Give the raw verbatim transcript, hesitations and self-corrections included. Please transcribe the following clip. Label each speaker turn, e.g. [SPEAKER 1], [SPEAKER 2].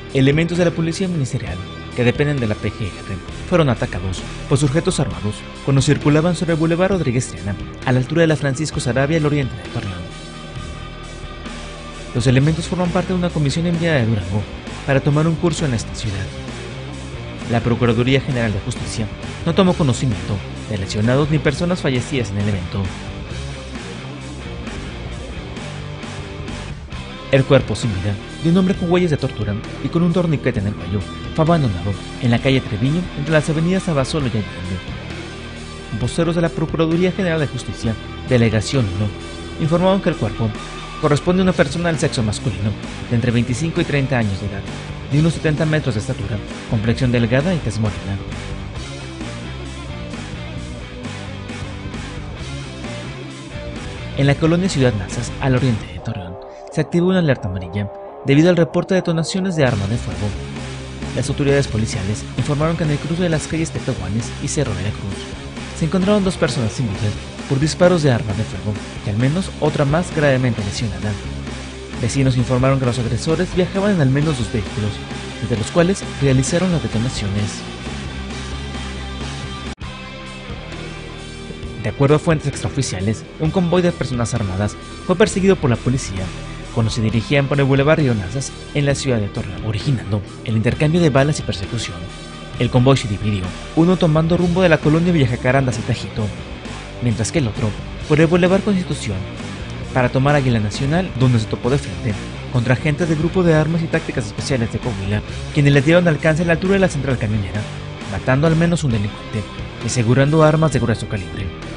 [SPEAKER 1] Elementos de la policía ministerial, que dependen de la P G R, fueron atacados por sujetos armados cuando circulaban sobre el Boulevard Rodríguez Triana, a la altura de la Francisco Sarabia, al oriente de Torreón. Los elementos forman parte de una comisión enviada de Durango para tomar un curso en esta ciudad. La Procuraduría General de Justicia no tomó conocimiento de lesionados ni personas fallecidas en el evento. El cuerpo sin vida de un hombre con huellas de tortura y con un torniquete en el cuello fue abandonado en la calle Treviño entre las avenidas Abasolo y Allende. Voceros de la Procuraduría General de Justicia, Delegación uno, informaron que el cuerpo corresponde a una persona del sexo masculino de entre veinticinco y treinta años de edad, de unos setenta metros de estatura, complexión delgada y tez morena. En la colonia Ciudad Nazas, al oriente de Torreón, se activó una alerta amarilla debido al reporte de detonaciones de arma de fuego. Las autoridades policiales informaron que en el cruce de las calles Tepehuanes y Cerro de la Cruz se encontraron dos personas sin vida por disparos de arma de fuego y al menos otra más gravemente lesionada. Vecinos informaron que los agresores viajaban en al menos dos vehículos, desde los cuales realizaron las detonaciones. De acuerdo a fuentes extraoficiales, un convoy de personas armadas fue perseguido por la policía cuando se dirigían por el Boulevard Río Nazas en la ciudad de Torreón, originando el intercambio de balas y persecución. El convoy se dividió, uno tomando rumbo de la colonia Villajacarandas y Tajito, mientras que el otro por el Boulevard Constitución, para tomar Águila Nacional, donde se topó de frente contra agentes del Grupo de Armas y Tácticas Especiales de Coahuila, quienes le dieron alcance a la altura de la central camionera, matando al menos un delincuente y asegurando armas de grueso calibre.